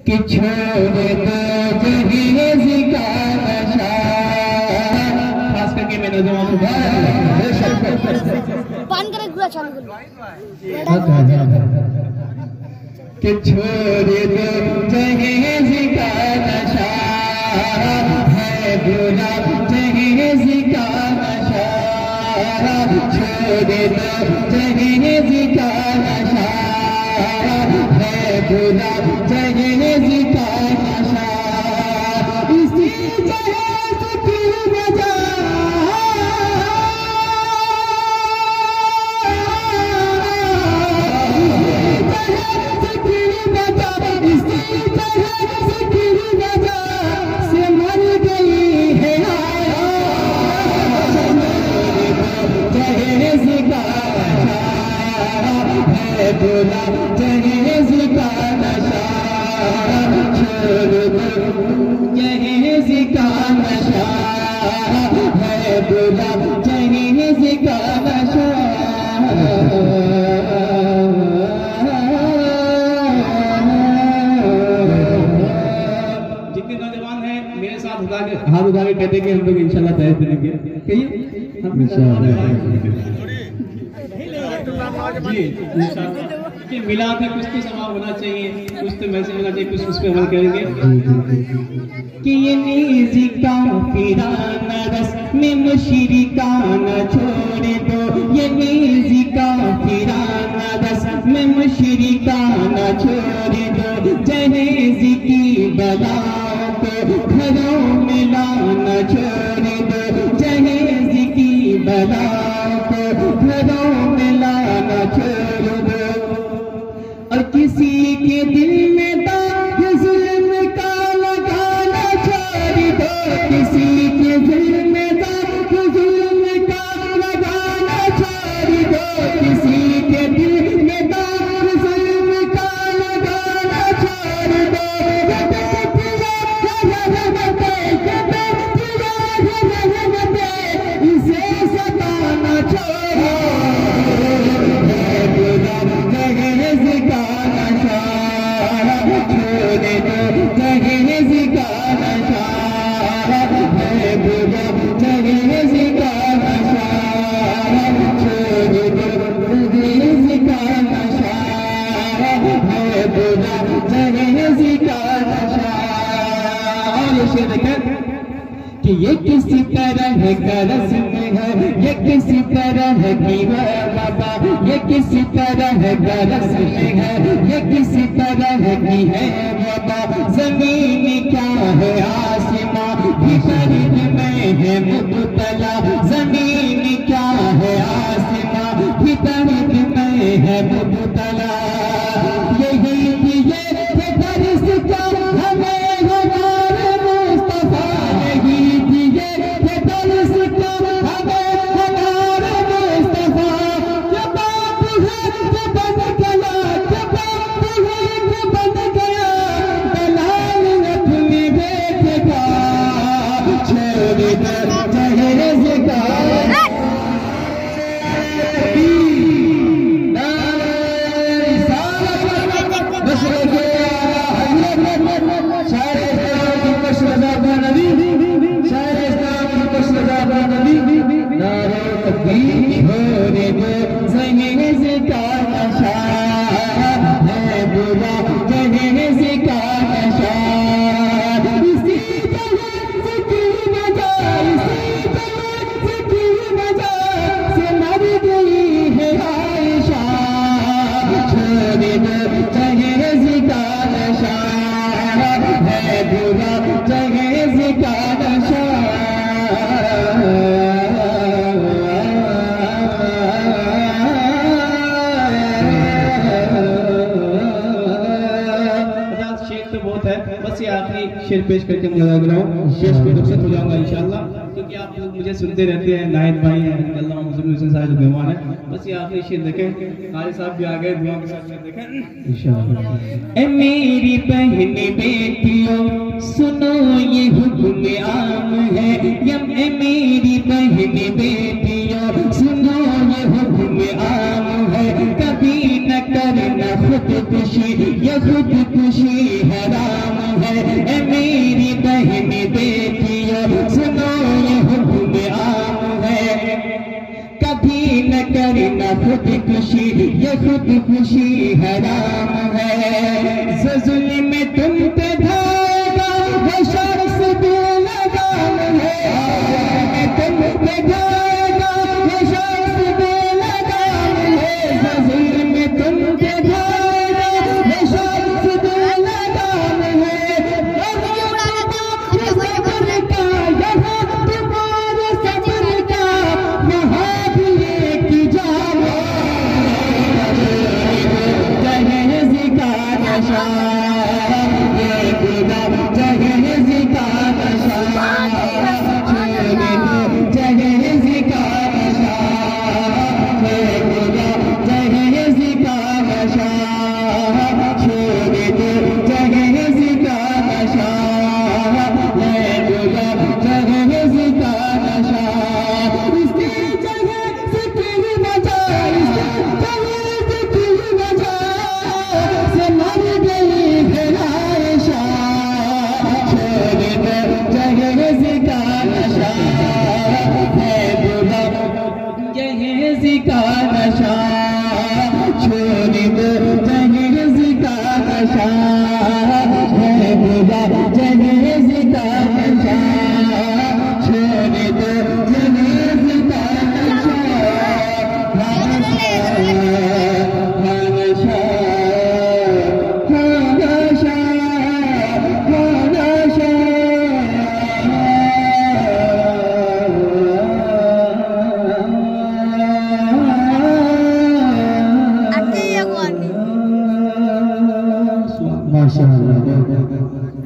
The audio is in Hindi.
कि छोड़ दो जहेज का नशा। खास करके मैं नौजवान को पान करे पूरा चालू कर कि छोड़ दो जहेज का नशा है बुरा जहेज का नशा। छोड़ दो जहेज का नशा है बुरा जहेज का नशा। इसी जहेज की वजह से मर गई है जहेज का है बुरा जहेज का नशा। छोड़ दो जहेज का नशा है बुरा जहेज का नशा। जितने नौजवान हैं मेरे साथ हाथ उठा के कहते कि हम लोग इंशाल्लाह दहेज देंगे। कहिए कि मिलाद में कुछ तो सवाब होना चाहिए, कुछ तो मैसेज होना चाहिए, कुछ उस पर अमल करेंगे कि ये नीज़ी का फिराना रस में मुशरिकाना छोड़ दो। ये नीज़ी का फिराना रस में मुशरिकाना छोड़ दो। जहेज की बलाओं को घरों में लाना छोड़ दो। जहेज की बलाओं को घरों में लाना छोड़ दो। और किसी के दिल में दाग जुल्म का लगाना छोड़ दो। किसी के दिल में दाग जुल्म का लगाना छोड़ दो। किसी के दिल में दाग जुल्म का लगाना छोड़ दो। इसे सताना छोड़ो। जहेज का नशा छोड़ दो। जहेज का नशा है बुरा जहेज का नशा। छोड़ दो जहेज का नशा है बुरा जहेज का नशा। और ये देखें कि ये किसी तरह का रस्म है, ये किसी तरह की है बाबा। ये किसी तरह का रस्म है, ये किसी तरह की है बाबा। जमीन क्या है आसमां भी दर्द में है मुब्तला। जमीन क्या है आसमां भी दर्द में है मुब्तला। यही ये दर्स का हमें हमारे मुस्तफा। यही ये दर्स का हमें हमारे मुस्तफा। जब बाप है तो बन गया, जब बाप है तो बन गया। दलाल अपने बेटेगा छोड़ दो जहेज का। जहेज का नशा है बुरा जहेज का नशा। इसी जहेज की वजह, इसी जहेज की वजह से मर गई है आयशा। छोड़ दो जहेज का नशा है बुरा जहेज का नशा। बस ये आखिरी शेर पेश करके मैं लगा रहा हूँ। शेर पे रुखसत हो जाऊंगा इंशाल्लाह, क्योंकि आप लोग मुझे सुनते रहते हैं। नाहिद भाई हैं, अल्लाह मुस्लिम हुसैन साहब मेहमान है। बस ये आखिरी शेर देखें। हारी साहब भी आ गए, दुआ के साथ देखें इंशाल्लाह। ए मेरी बहन बेटियों सुनो ये हुक्म आम है। ए मेरी बहन बेटियों सुनो ये हुक्म आम है। कभी न करना खुद खुदकुशी ये खुदकुशी हराम है। ए मेरी बहन देखियो सुनो ये हुक्म आम है। कभी न करना खुदकुशी ये खुदकुशी हराम है। जुल्म में तुम पे ढाएगा वो शख्स बेलगाम है। तुम पे ढाएगा वो शख्स बेलगाम है। जुल्म में तुम पे ढाएगा वो शख्स बेलगाम है। सब्र का यहाँ तुम्हारे सब्र का वहाँ भी एक जान जहेज का नशा ये खुदा जहेज का नशा जहेज का नशा ये खुदा जहेज का नशा छोड़ दे जहेज का नशा ये खुदा जहेज का नशा। इसकी जगह से की वजह इसकी जगह से की वजह से मर गई है आयशा। छोड़ दे जहेज का नशा है खुदा जहेज का नशा। छोड़ दे जहेज का नशा है खुदा जहेज का नशा। छोड़ दे जहेज का नशा माशाअल्लाह।